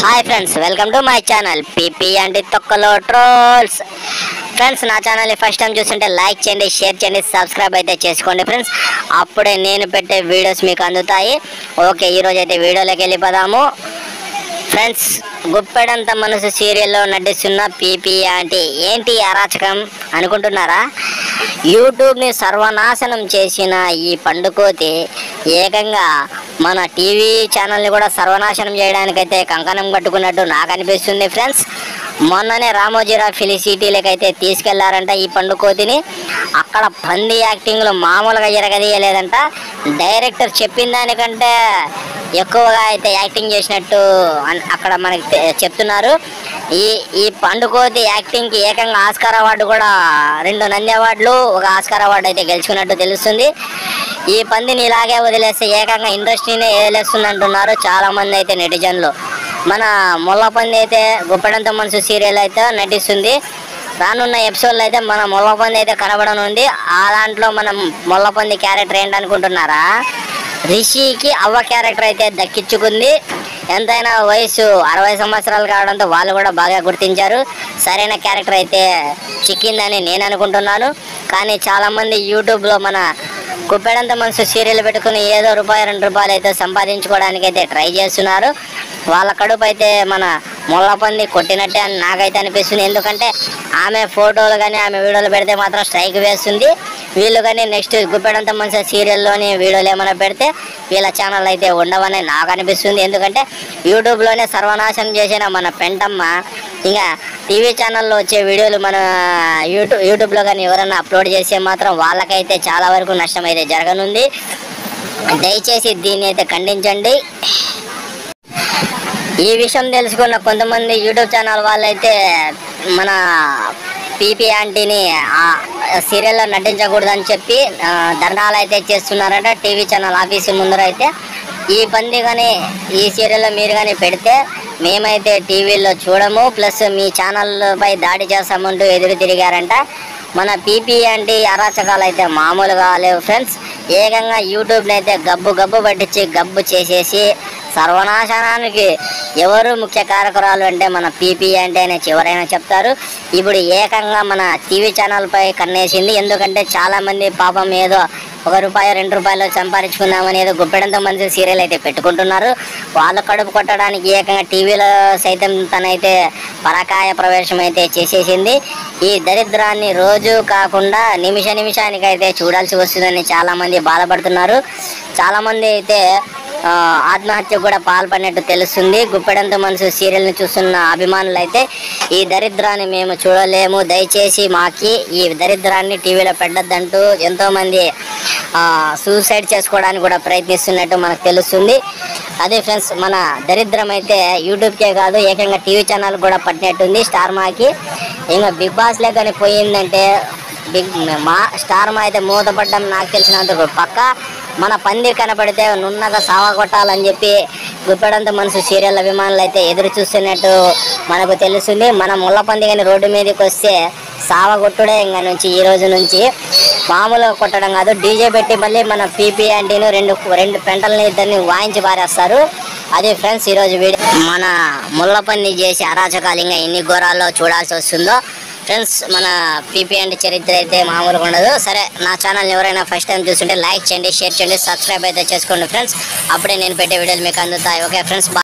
Hi friends, welcome to my channel PP and తొక్కలో trolls. Friends, నా ఛానల్ని first time చూస్తుంటే లైక్ చేయండి, షేర్ చేయండి, సబ్స్క్రైబ్ అయితే చేసుకోండి ఫ్రెండ్స్. అప్పుడే నేను పెట్టే వీడియోస్ మీకు అందుతాయి. ఓకే, ఈరోజు అయితే వీడియోలోకి వెళ్ళిపోదాము. ఫ్రెండ్స్, గుప్పెడంత మనసు సీరియల్లో నటిస్తున్న పీపీ అంటే ఏంటి అరాచకం అనుకుంటున్నారా? యూట్యూబ్ని సర్వనాశనం చేసిన ఈ పండుకోతి ఏకంగా మన టీవీ ఛానల్ని కూడా సర్వనాశనం చేయడానికైతే కంకణం కట్టుకున్నట్టు నాకు అనిపిస్తుంది ఫ్రెండ్స్. మొన్ననే రామోజీరావు ఫిలిసిటీలకైతే తీసుకెళ్లారంట ఈ పండుకోతిని. అక్కడ పంది యాక్టింగ్లు మామూలుగా జరగదీయలేదంట. డైరెక్టర్ చెప్పిన దానికంటే ఎక్కువగా అయితే యాక్టింగ్ చేసినట్టు అక్కడ మనకి చెప్తున్నారు. ఈ పండుకోతి యాక్టింగ్కి ఏకంగా ఆస్కార్ అవార్డు కూడా 2 నంది అవార్డులు, 1 ఆస్కార్ అవార్డు అయితే గెలుచుకున్నట్టు తెలుస్తుంది. ఈ పందిని ఇలాగే వదిలేస్తే ఏకంగా ఇండస్ట్రీనే వదిలేస్తుంది అంటున్నారు చాలామంది అయితే నెటిజన్లు. మన ముల్లపంది అయితే గుప్పెడంత మనసు సీరియల్ అయితే నటిస్తుంది. రానున్న ఎపిసోడ్లో అయితే మన ముల్లపంది అయితే కనబడనుంది. ఆ దాంట్లో మనం ముల్లపంది క్యారెక్టర్ ఏంటనుకుంటున్నారా? రిషికి అవ్వ క్యారెక్టర్ అయితే దక్కించుకుంది. ఎంతైనా వయసు 60 సంవత్సరాలు కావడంతో వాళ్ళు కూడా బాగా గుర్తించారు. సరైన క్యారెక్టర్ అయితే చిక్కిందని నేను అనుకుంటున్నాను. కానీ చాలామంది యూట్యూబ్లో మన గుప్పెడంత మనసు సీరియల్ పెట్టుకుని ఏదో ₹2 అయితే సంపాదించుకోవడానికి అయితే ట్రై చేస్తున్నారు. వాళ్ళ కడుపు అయితే మన ముల్లపంది కొట్టినట్టే అని నాకైతే అనిపిస్తుంది. ఎందుకంటే ఆమె ఫోటోలు కానీ ఆమె వీడియోలు పెడితే మాత్రం స్ట్రైక్ వేస్తుంది. వీళ్ళు కానీ నెక్స్ట్ గుప్పెడంత మనసు సీరియల్లోని వీడియోలు ఏమైనా పెడితే వీళ్ళ ఛానల్ అయితే ఉండవని నాకు అనిపిస్తుంది. ఎందుకంటే యూట్యూబ్లోనే సర్వనాశనం చేసిన మన పెంటమ్మ ఇంకా టీవీ ఛానల్లో వచ్చే వీడియోలు మన యూట్యూబ్లో కానీ ఎవరైనా అప్లోడ్ చేస్తే మాత్రం వాళ్ళకైతే చాలా వరకు నష్టం అయితే జరగనుంది. దయచేసి దీన్ని అయితే ఖండించండి. ఈ విషయం తెలుసుకున్న కొంతమంది యూట్యూబ్ ఛానల్ వాళ్ళైతే మన పీపీ ఆంటీని సీరియల్లో నటించకూడదని చెప్పి ధర్నాలు అయితే చేస్తున్నారంట టీవీ ఛానల్ ఆఫీసు ముందర. అయితే ఈ పంది కానీ ఈ సీరియల్లో మీరు కానీ పెడితే మేమైతే టీవీలో చూడము, ప్లస్ మీ ఛానల్పై దాడి చేస్తామంటూ ఎదురు తిరిగారంట. మన పీపీ అంటే అరాచకాలు అయితే మామూలుగా లేవు ఫ్రెండ్స్. ఏకంగా యూట్యూబ్ని అయితే గబ్బు పట్టించి గబ్బు చేసేసి సర్వనాశనానికి ఎవరు ముఖ్య కారకురాలు అంటే మన పీపీ అంటేనే ఎవరైనా చెప్తారు. ఇప్పుడు ఏకంగా మన టీవీ ఛానల్పై కన్నేసింది. ఎందుకంటే చాలామంది పాపం ఏదో ₹1 2 సంపాదించుకుందామని ఏదో గుప్పెడంత మంది సీరియల్ అయితే పెట్టుకుంటున్నారు. వాళ్ళ కడుపు కొట్టడానికి ఏకంగా టీవీలో సైతం తనైతే పరకాయ ప్రవేశం అయితే చేసేసింది. ఈ దరిద్రాన్ని రోజు కాకుండా నిమిషానికి అయితే చూడాల్సి వస్తుందని చాలామంది బాధపడుతున్నారు. చాలామంది అయితే ఆత్మహత్య కూడా పాల్పడినట్టు తెలుస్తుంది. గుప్పెడంత మనసు సీరియల్ని చూస్తున్న అభిమానులు అయితే ఈ దరిద్రాన్ని మేము చూడలేము, దయచేసి మాకి ఈ దరిద్రాన్ని టీవీలో పెట్టద్దంటూ ఎంతోమంది సూసైడ్ చేసుకోవడానికి కూడా ప్రయత్నిస్తున్నట్టు మనకు తెలుస్తుంది. అదే ఫ్రెండ్స్, మన దరిద్రం అయితే యూట్యూబ్కే కాదు ఏకంగా టీవీ ఛానల్ కూడా పట్టినట్టుంది. స్టార్ మాకి ఇంకా బిగ్ బాస్లే కానీ పోయిందంటే మా స్టార్ మా అయితే మూతపడ్డం నాకు తెలిసినంత పక్క. మన పంది కనపడితే నున్నగా సావగొట్టాలని చెప్పి గుప్పెడంత మనసు సీరియల్ అభిమానులు అయితే ఎదురు చూస్తున్నట్టు మనకు తెలుస్తుంది. మన ముల్లపంది కానీ రోడ్డు మీదకి వస్తే సావగొట్టుడే ఇంకా నుంచి ఈ రోజు నుంచి. మామూలుగా కొట్టడం కాదు, డీజే పెట్టి మళ్ళీ మన పీపీ ఆంటీను రెండు పెంటలని ఇద్దరిని వాయించి పారేస్తారు. అదే ఫ్రెండ్స్ ఈరోజు వీడియో. మన ముల్లపంది చేసి అరాచకాలు ఇంకా ఎన్ని ఘోరాల్లో చూడాల్సి వస్తుందో ఫ్రెండ్స్. మన పీపీ అంటే చరిత్ర అయితే మామూలుగా ఉండదు. సరే, నా ఛానల్ని ఎవరైనా ఫస్ట్ టైం చూస్తుంటే లైక్ చేయండి, షేర్ చేయండి, సబ్స్క్రైబ్ అయితే చేసుకోండి ఫ్రెండ్స్. అప్పుడే నేను పెట్టే వీడియోలు మీకు అందుతాయి. Okay friends.